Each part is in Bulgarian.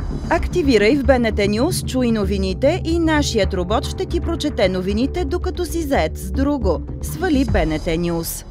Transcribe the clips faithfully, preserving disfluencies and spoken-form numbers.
Активирай в БНТ News, чуй новините и нашият робот ще ти прочете новините, докато си зает с друго. Свали БНТ News.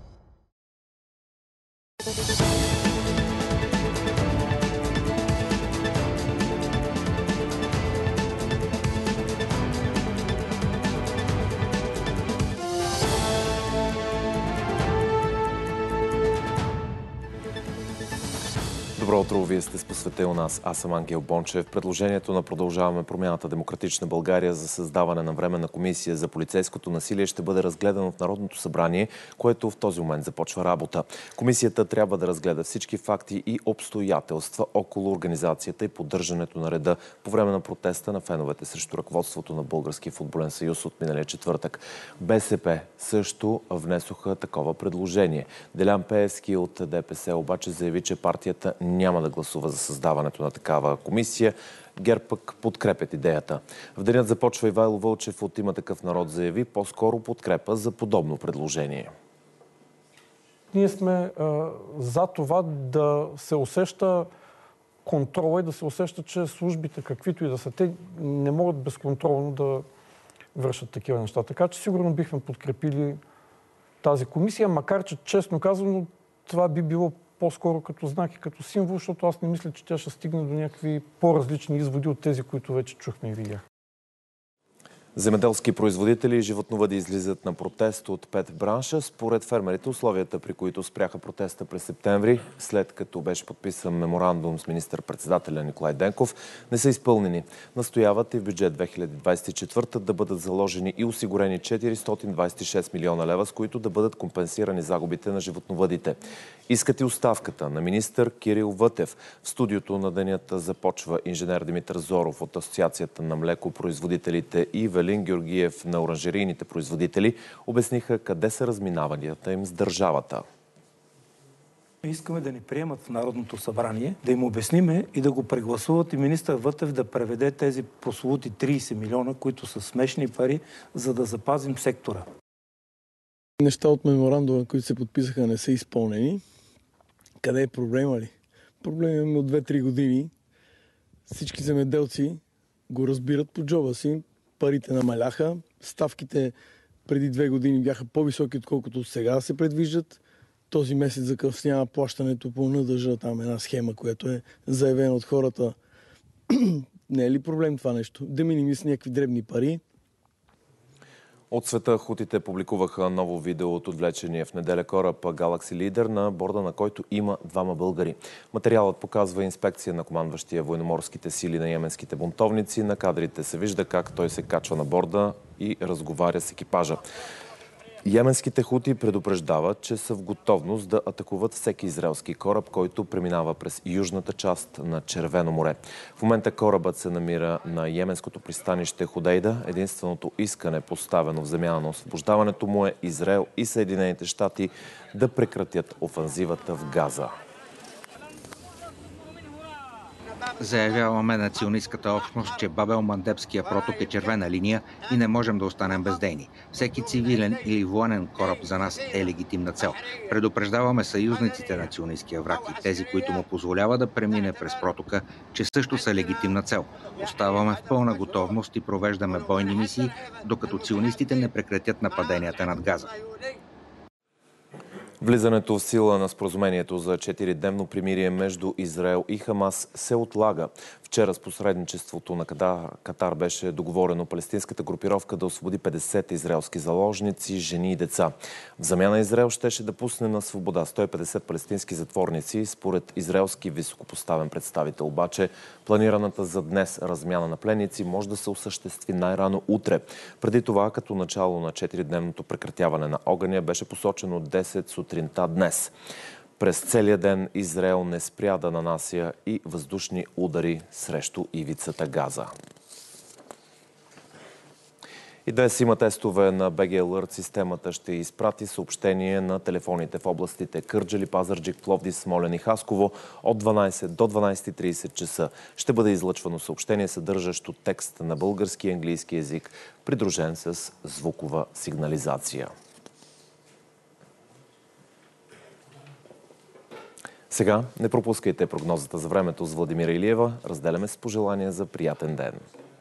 Добро утро, вие сте с Посветил нас. Аз съм Ангел Бончев. Предложението на Продължаваме промяната Демократична България за създаване на временна комисия за полицейското насилие ще бъде разгледано в Народното събрание, което в този момент започва работа. Комисията трябва да разгледа всички факти и обстоятелства около организацията и поддържането на реда по време на протеста на феновете срещу ръководството на Българския футболен съюз от миналия четвъртък. БСП също внесоха такова предложение. Делян Пеевски от ДПС обаче заяви, че партията няма да гласува за създаването на такава комисия. ГЕРБ пък подкрепят идеята. В денят започва Ивайло Вълчев от Има такъв народ заяви по-скоро подкрепа за подобно предложение. Ние сме а, за това да се усеща контрола и да се усеща, че службите, каквито и да са, те не могат безконтролно да вършат такива неща. Така че сигурно бихме подкрепили тази комисия, макар че, честно казано, това би било по-скоро като знак и като символ, защото аз не мисля, че тя ще стигне до някакви по-различни изводи от тези, които вече чухме и видяхме. Земеделски производители и животновъди излизат на протест от пет бранша. Според фермерите, условията, при които спряха протеста през септември, след като беше подписан меморандум с министър-председателя Николай Денков, не са изпълнени. Настояват и в бюджет две хиляди двадесет и четвърта да бъдат заложени и осигурени четиристотин двадесет и шест милиона лева, с които да бъдат компенсирани загубите на животновъдите. Искат и оставката на министър Кирил Вътев. В студиото на денят започва инженер Димитър Зоров от Асоциацията на млекопроизводителите и Велин Георгиев на оранжерийните производители обясниха къде са разминаванията им с държавата. Искаме да ни приемат в Народното събрание, да им обясниме и да го прегласуват и министър Вътев да преведе тези прословути тридесет милиона, които са смешни пари, за да запазим сектора. Неща от меморандума, които се подписаха, не са изпълнени. Къде е проблема ли? Проблем имаме от две-три години. Всички земеделци го разбират по джоба си. Парите намаляха. Ставките преди две години бяха по-високи, отколкото сега се предвиждат. Този месец закъснява плащането по НДЖ, там една схема, която е заявена от хората. Не е ли проблем това нещо? Да миним с някакви дребни пари. От света хутите публикуваха ново видео от отвлечения в неделя кораб Galaxy Leader, на борда на който има двама българи. Материалът показва инспекция на командващия военноморските сили на йеменските бунтовници. На кадрите се вижда как той се качва на борда и разговаря с екипажа. Йеменските хути предупреждават, че са в готовност да атакуват всеки израелски кораб, който преминава през южната част на Червено море. В момента корабът се намира на йеменското пристанище Ходейда. Единственото искане, поставено в замяна на освобождаването му, е Израел и Съединените щати да прекратят офанзивата в Газа. Заявяваме на ционистката общност, че Бабел-Мандебския проток е червена линия и не можем да останем бездейни. Всеки цивилен или военен кораб за нас е легитимна цел. Предупреждаваме съюзниците на ционисткия враг и тези, които му позволява да премине през протока, че също са легитимна цел. Оставаме в пълна готовност и провеждаме бойни мисии, докато ционистите не прекратят нападенията над Газа. Влизането в сила на споразумението за четиридневно примирие между Израел и Хамас се отлага. Вчера с посредничеството на Катар беше договорено палестинската групировка да освободи петдесет израелски заложници, жени и деца. В замяна Израел щеше да пусне на свобода сто и петдесет палестински затворници. Според израелски високопоставен представител обаче, планираната за днес размяна на пленници може да се осъществи най-рано утре. Преди това, като начало на четиридневното прекратяване на огъня, беше посочено десет сутринта днес. През целия ден Израел не спря да нанася и въздушни удари срещу ивицата Газа. И днес има тестове на би джи Alert. Системата ще изпрати съобщение на телефоните в областите Кърджали, Пазарджик, Пловдив, Смолян и Хасково от дванадесет до дванадесет и тридесет часа. Ще бъде излъчвано съобщение, съдържащо текст на български и английски език, придружен с звукова сигнализация. Сега не пропускайте прогнозата за времето с Владимира Илиева. Разделяме с пожелания за приятен ден.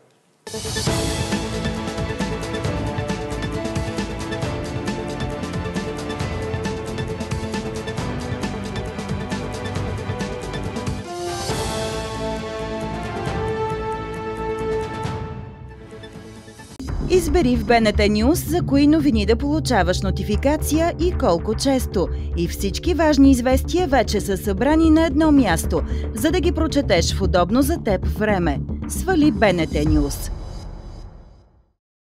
Избери в БНТ Нюз за кои новини да получаваш нотификация и колко често. И всички важни известия вече са събрани на едно място, за да ги прочетеш в удобно за теб време. Свали БНТ Нюз.